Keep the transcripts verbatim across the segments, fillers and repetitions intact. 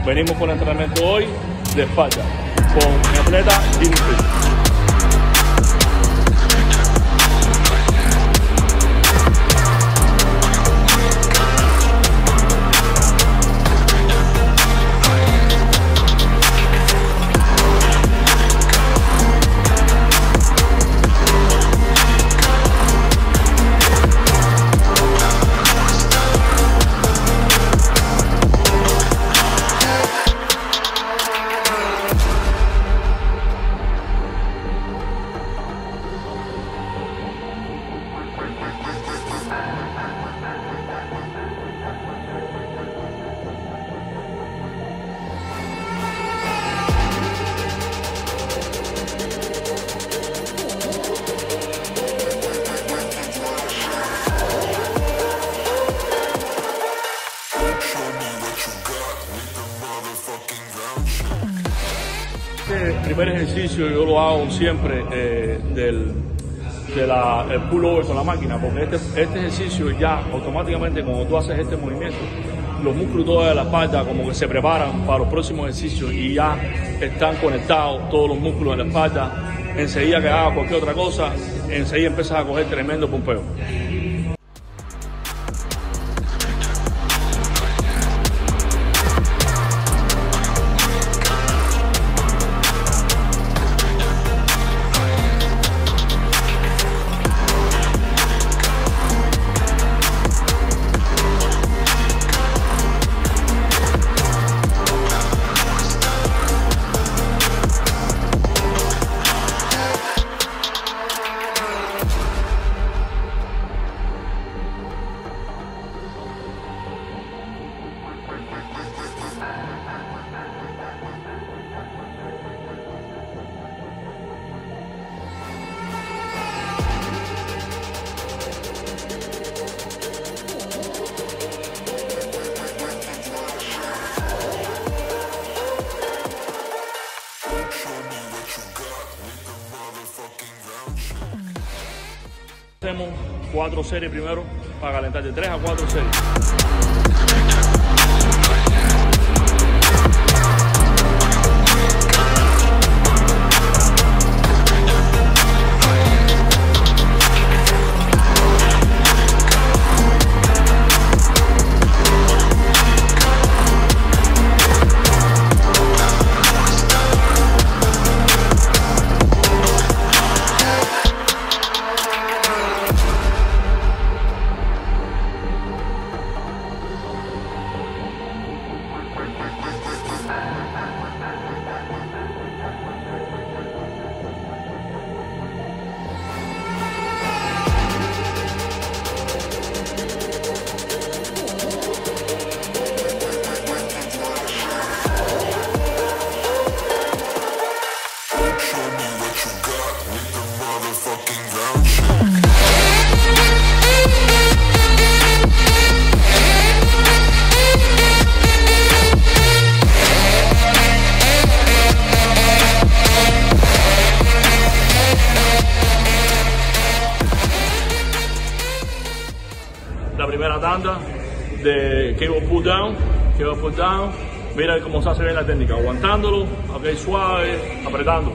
Venimos con el entrenamiento hoy de espalda con mi atleta Jimmy Free. Este primer ejercicio yo lo hago siempre eh, del de la, el pullover con la máquina, porque este, este ejercicio ya automáticamente cuando tú haces este movimiento, los músculos de la espalda como que se preparan para los próximos ejercicios y ya están conectados todos los músculos de la espalda. Enseguida que hagas cualquier otra cosa, enseguida empiezas a coger tremendo pompeo. Hacemos cuatro series primero para calentar, de tres a cuatro series. La primera tanda de cable pull down, cable pull down, mira cómo se hace bien la técnica, aguantándolo, ok, suave, apretando.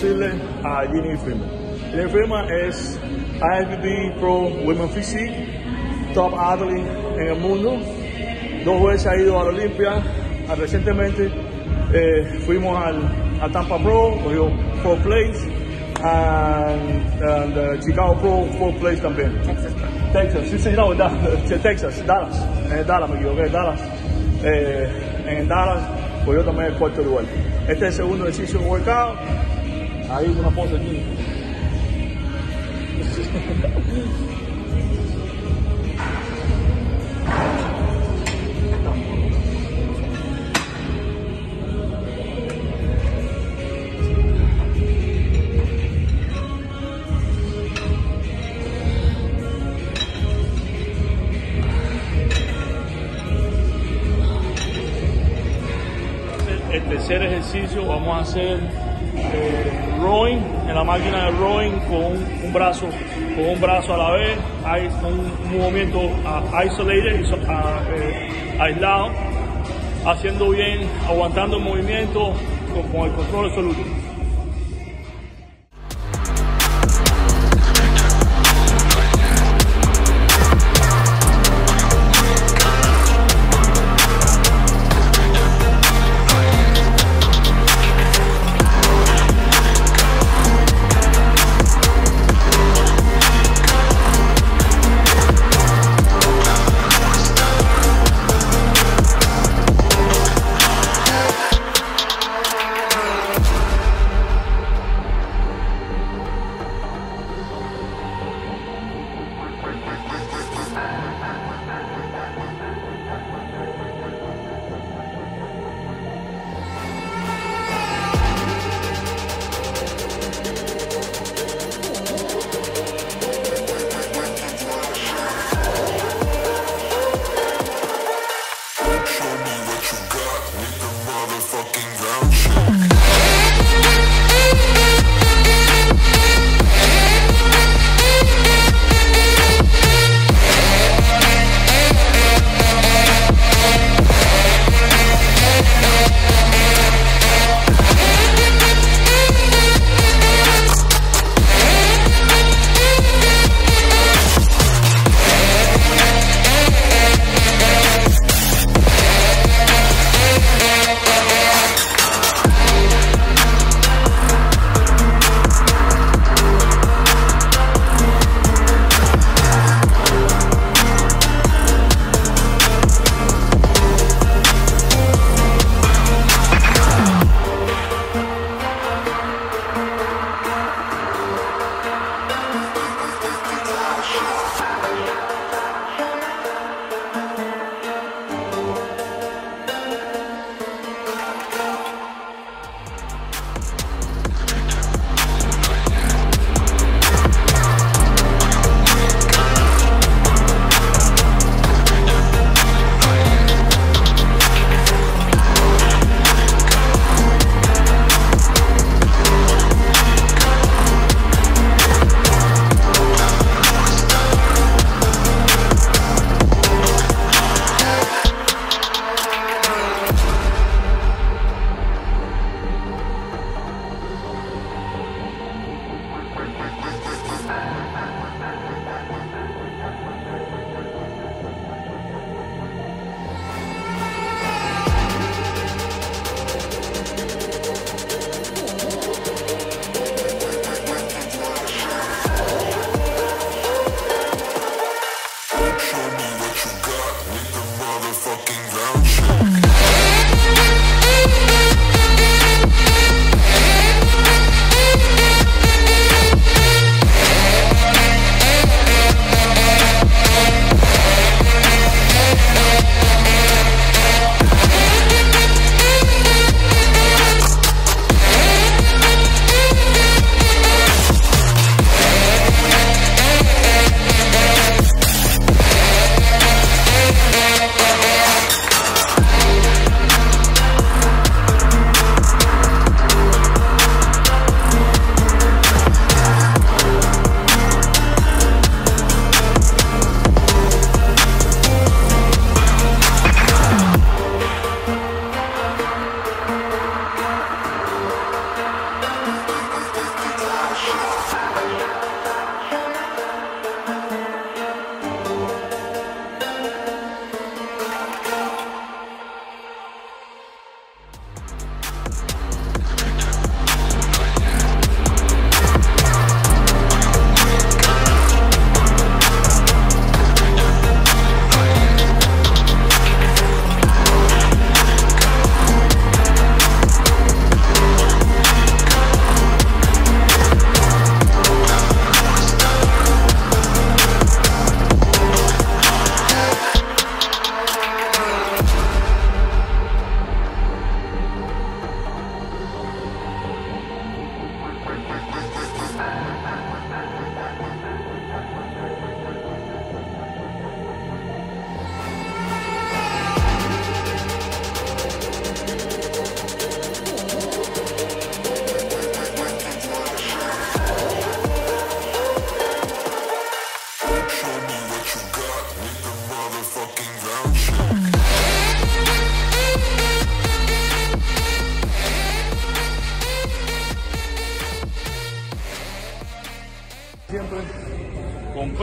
introducirle a Ginny Freeman. Ginny Freeman es I F B B Pro Women Physique, top athlete en el mundo. Dos veces ha ido a la Olimpia. Recientemente eh, fuimos al, a Tampa Pro, cogió fourth place, and, and uh, Chicago Pro fourth place también. Texas Pro. Texas, sí, sí, no, da, Texas, Dallas, en Dallas me equivoqué, Dallas. Eh, en Dallas cogió también el cuarto lugar. Este es el segundo ejercicio de workout. Ahí una pose aquí. El tercer ejercicio vamos a hacer eh, rowing, en la máquina de rowing con un, un brazo con un brazo a la vez. Hay un movimiento uh, isolated, uh, eh, aislado, haciendo bien, aguantando el movimiento con, con el control absoluto.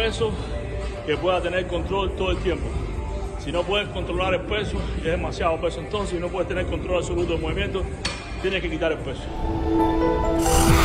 peso que pueda tener control todo el tiempo. Si no puedes controlar el peso, es demasiado peso. Entonces, si no puedes tener control absoluto del movimiento, tienes que quitar el peso.